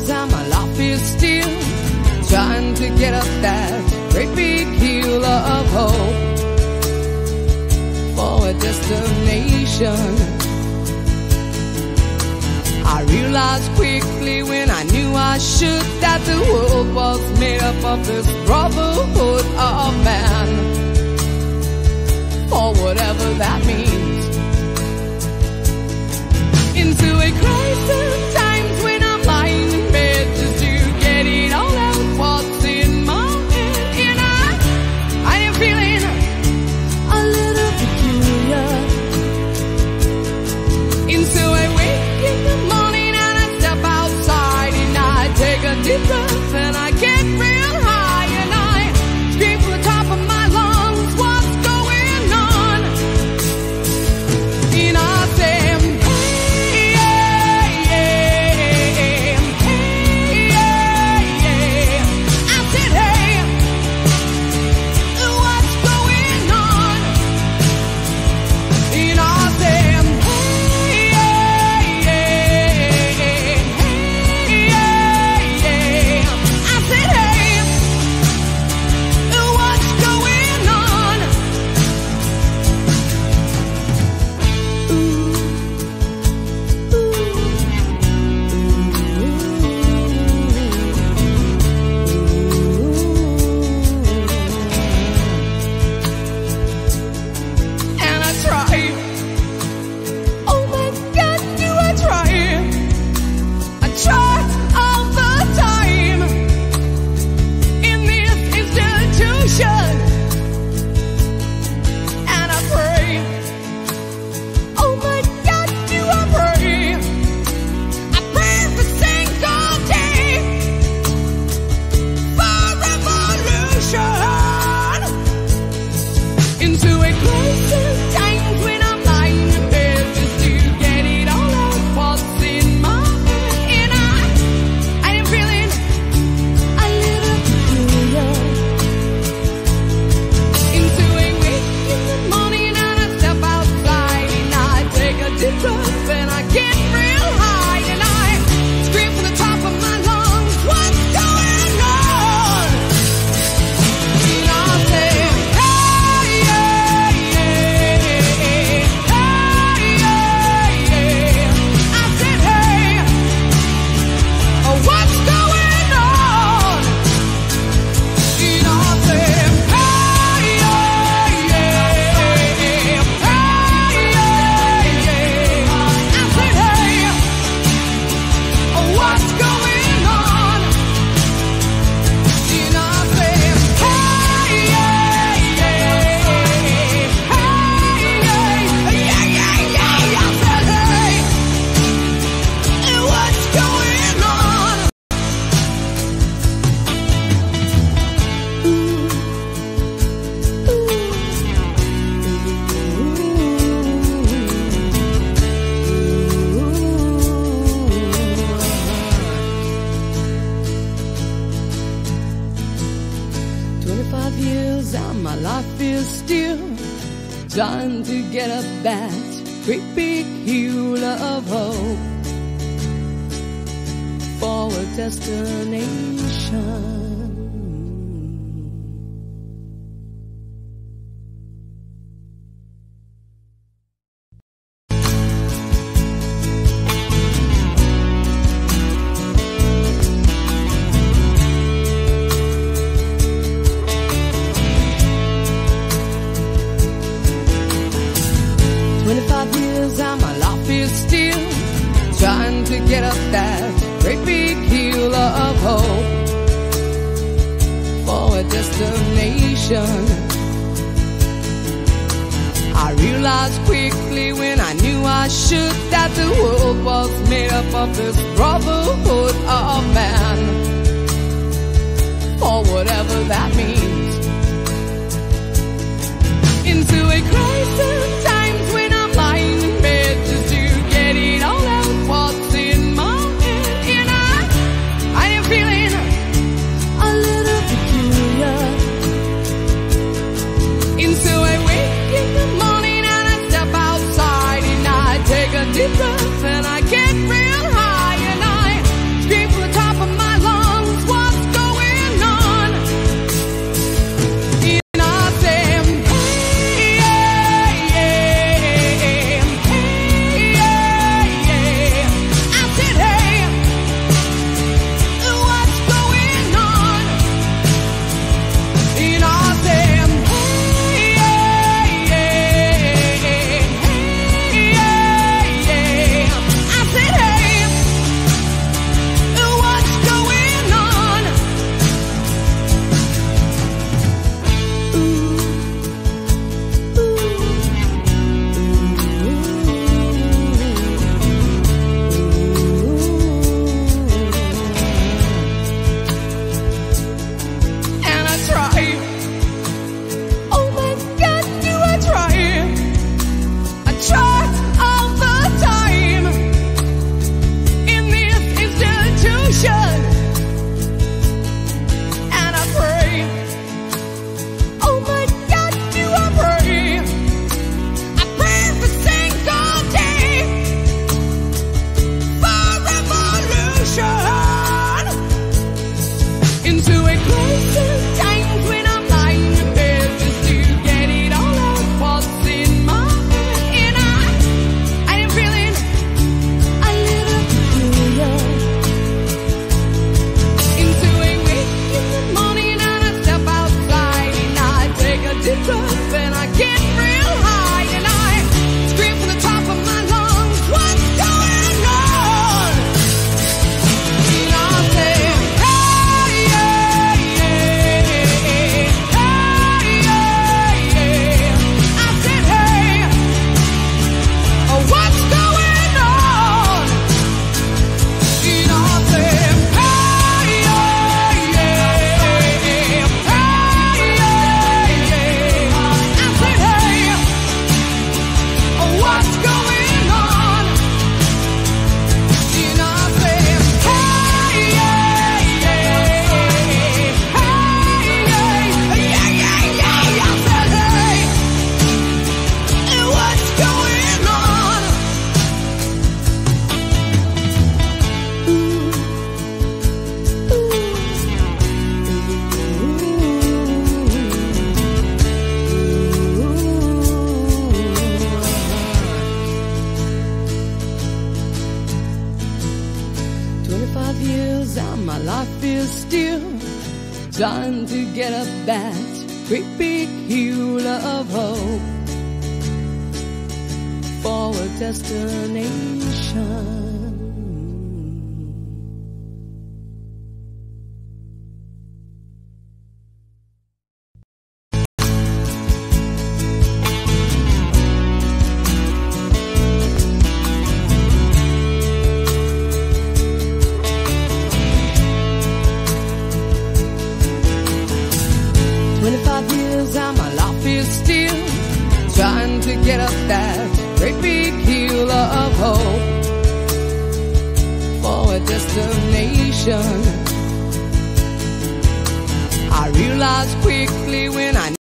years and my life is still trying to get up that great big hill of hope for a destination. I realized quickly when I knew I should that the world was made up of this brotherhood of man, or whatever that means. Into a crisis times when I'm lying in bed just to get it all out what's in my head. And I am feeling a little peculiar. Into a wake in the morning and I step outside and I take a deep breath and I get real high and I scream from the top of my lungs, what's going on? And I say, trying to get up that great big hill of hope for a destination. 25 years and my life is still trying to get up that great big hill of hope for a destination. I realized quickly when I knew I should that the world was made up of this brotherhood of man, or whatever that means. Into a crisis times when I'm lying in bed just to get it all out what's in my head. And I am feeling a little peculiar. Into a wake in the morning and I step outside and I take a deep breath and I get real high and I scream from the my life is still trying to get up that great big hill of hope for a destination. 25 years and my life is still trying to get up that great big hill of hope for a destination. I realized quickly when I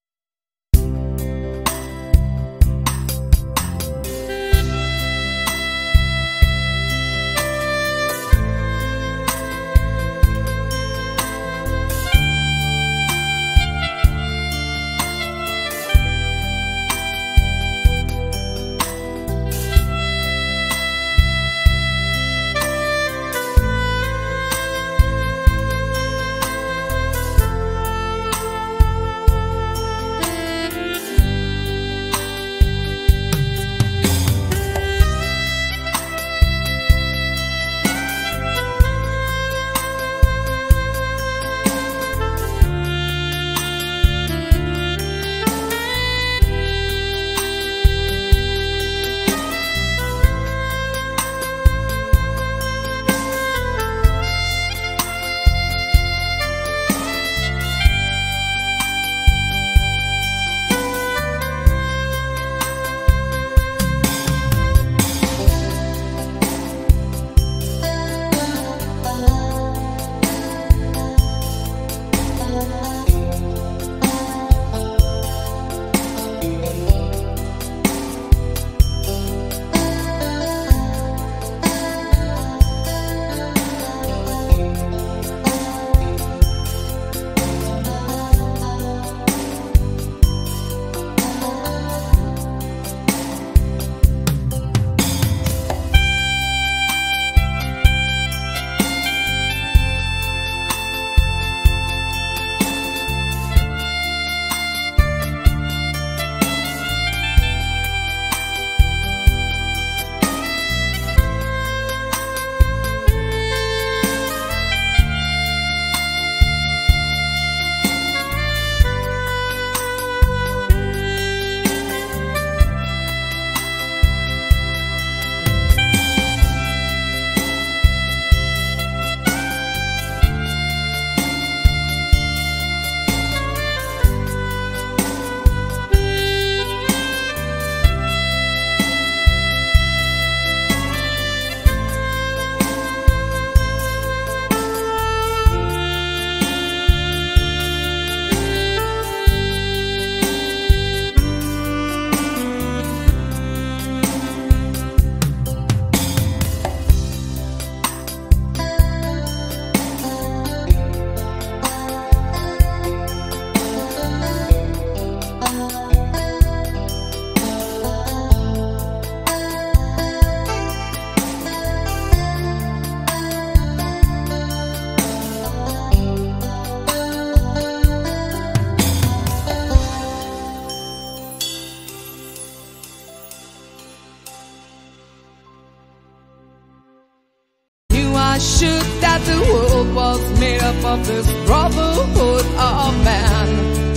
I should that the world was made up of this brotherhood of man,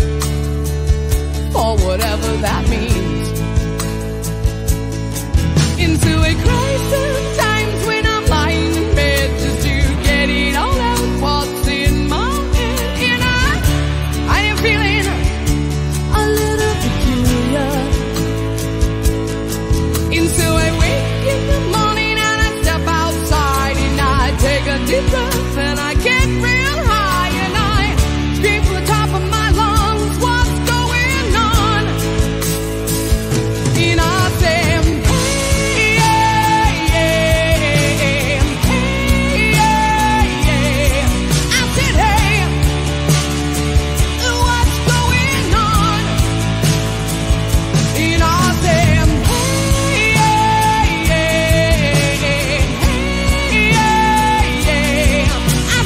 or whatever that means. Into a crisis times when I'm lying in bed just to get it all out what's in my head. And I am feeling a little peculiar. And so I wake in the morning and I step outside and I take a deep breath and I get real high and I scream from the top of my lungs, what's going on? And I say, hey, yeah, yeah, hey, yeah, yeah. I said, hey, what's going on? And I say, hey, yeah, yeah, hey, yeah, yeah. I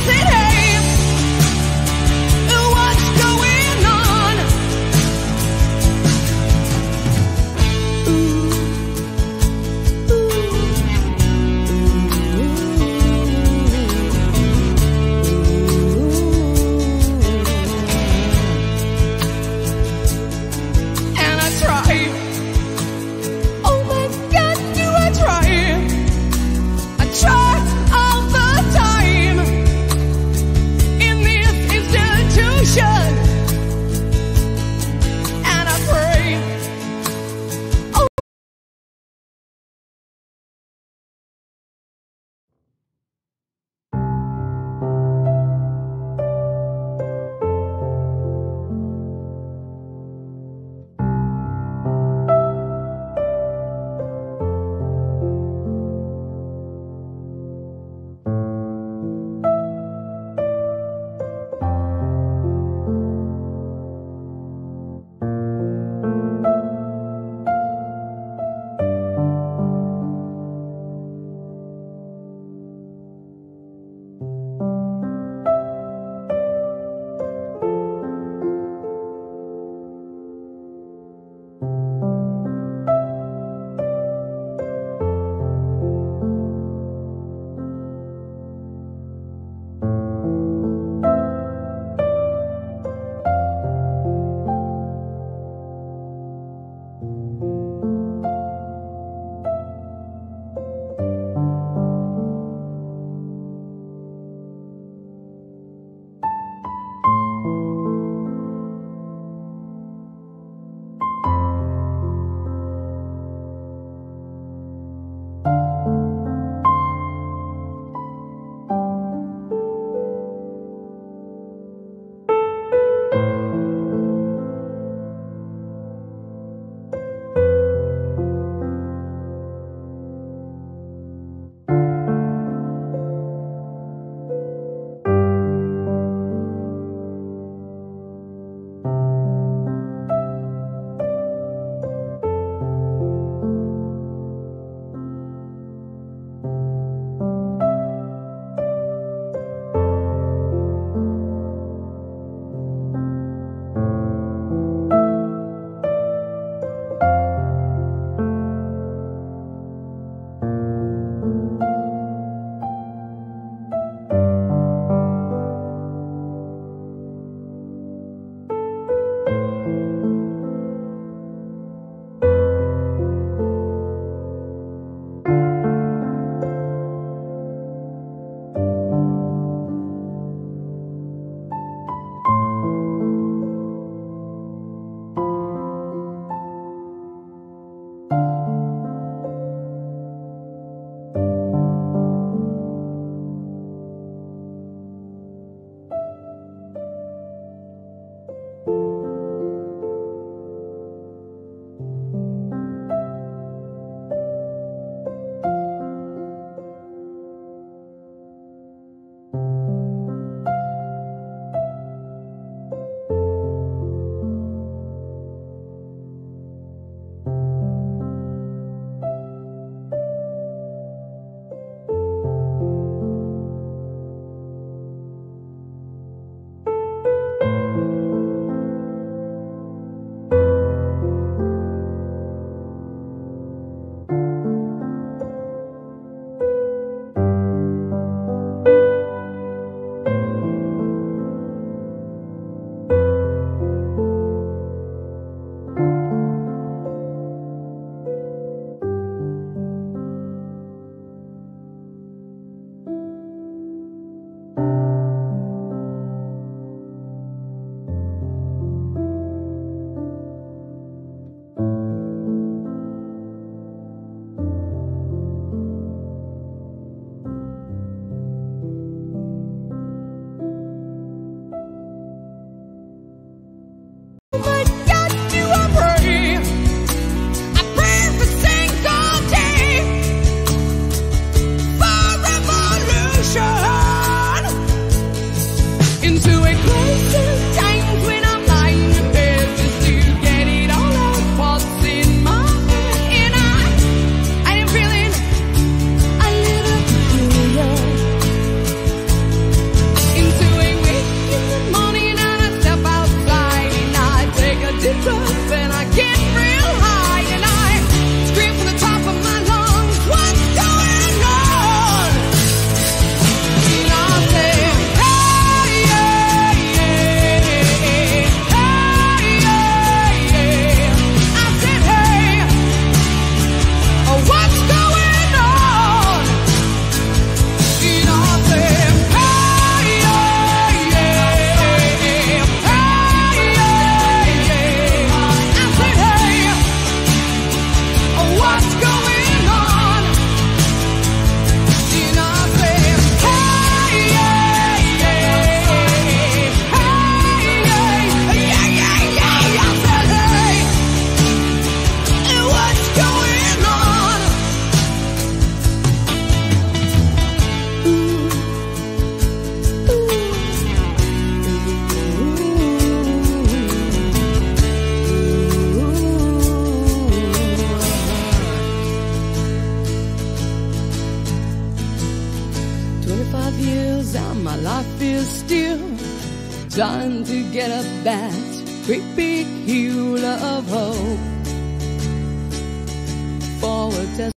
and my life is still trying to get up that great big hill of hope. Forward as